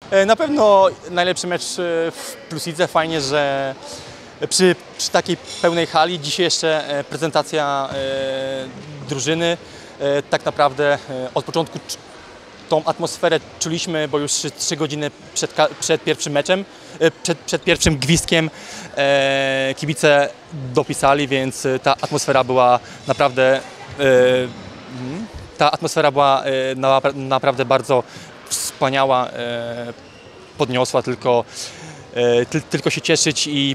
Na pewno najlepszy mecz w Plusidze. Fajnie, że przy takiej pełnej hali dzisiaj jeszcze prezentacja drużyny. Tak naprawdę od początku tą atmosferę czuliśmy, bo już 3 godziny przed pierwszym meczem, przed pierwszym gwizdkiem kibice dopisali, więc ta atmosfera była naprawdę naprawdę bardzo wspaniała, podniosła, tylko się cieszyć i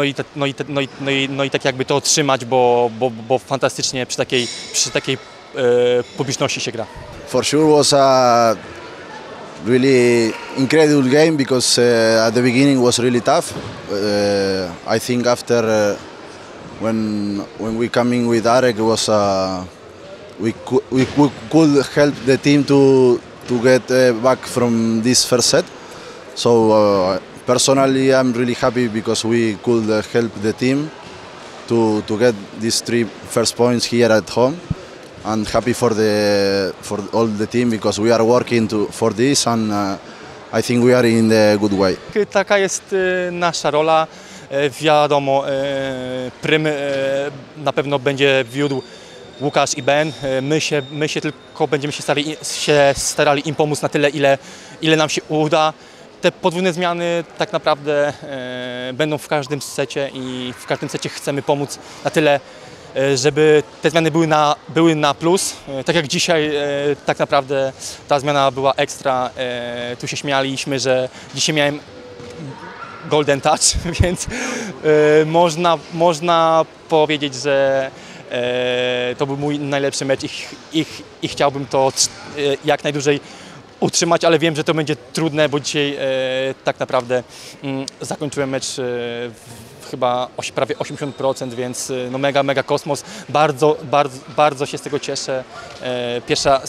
tak jakby to otrzymać, bo fantastycznie przy takiej publiczności się gra. For sure was a really incredible game because at the beginning was really tough. I think after when we coming with Arek was we could help the team to get back from this first set. So personally I'm really happy because we could help the team to get these 3 first points here at home. And happy for all the team because we are working for this and I think we are in a good way. Taka jest nasza rola. Wiadomo, prym na pewno będzie wiódł Łukasz i Ben. My się tylko będziemy się starali im pomóc na tyle, ile nam się uda. Te podwójne zmiany tak naprawdę będą w każdym secie i w każdym secie chcemy pomóc na tyle, żeby te zmiany były na plus. Tak jak dzisiaj tak naprawdę ta zmiana była ekstra. Tu się śmialiśmy, że dzisiaj miałem golden touch, więc można powiedzieć, że to był mój najlepszy mecz i chciałbym to jak najdłużej utrzymać, ale wiem, że to będzie trudne, bo dzisiaj tak naprawdę zakończyłem mecz chyba prawie 80%, więc no mega kosmos. Bardzo się z tego cieszę. Pierwsza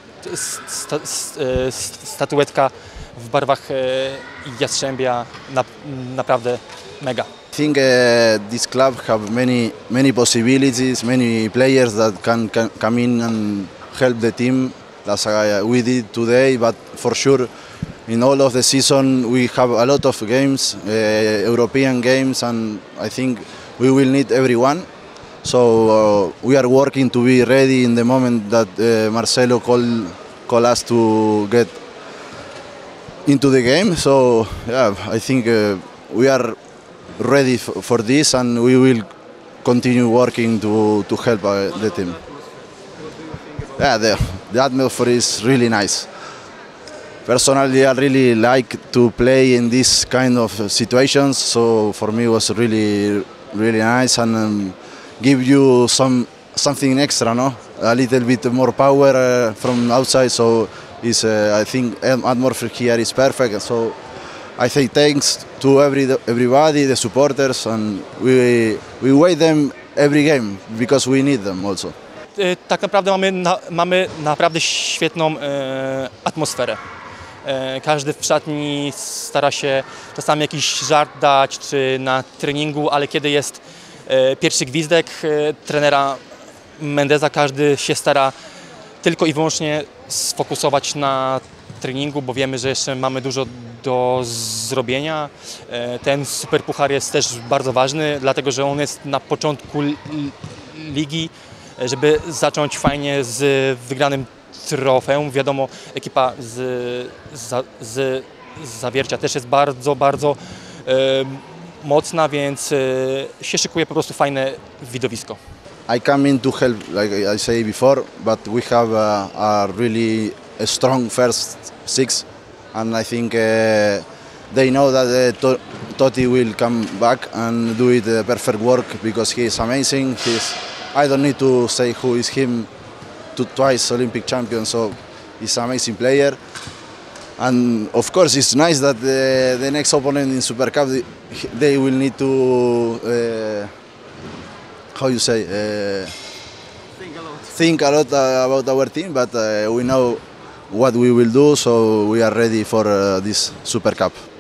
statuetka w barwach Jastrzębia, naprawdę mega. I think this club have many possibilities, many players that can come in and help the team as we did today, but for sure in all of the season we have a lot of games, European games, and I think we will need everyone. So we are working to be ready in the moment that Marcelo call us to get into the game. So yeah, I think we are ready for this and we will continue working to help the team. Yeah, the atmosphere is really nice. Personally, I really like to play in this kind of situations, so for me it was really nice and give you something extra, no? A little bit more power from outside. So it's I think atmosphere here is perfect. So I say thanks to everybody, the supporters, and we wait them every game because we need them also. Tak naprawdę mamy naprawdę świetną atmosferę. Każdy w szatni stara się czasami jakiś żart dać, czy na treningu, ale kiedy jest pierwszy gwizdek trenera Mendeza, każdy się stara tylko i wyłącznie sfokusować na treningu, bo wiemy, że jeszcze mamy dużo do zrobienia. Ten superpuchar jest też bardzo ważny, dlatego że on jest na początku ligi, żeby zacząć fajnie z wygranym trofeum. Wiadomo, ekipa z Zawiercia też jest bardzo mocna, więc się szykuje po prostu fajne widowisko. I come in to help, like I say before, but we have a really strong first 6, and I think they know that Totti will come back and do it perfect work because he is amazing. I don't need to say who is him. Twice Olympic champion, so he's an amazing player. And of course, it's nice that the next opponent in Super Cup they will need to how you say think a lot about our team, but we know what we will do, so we are ready for this Super Cup.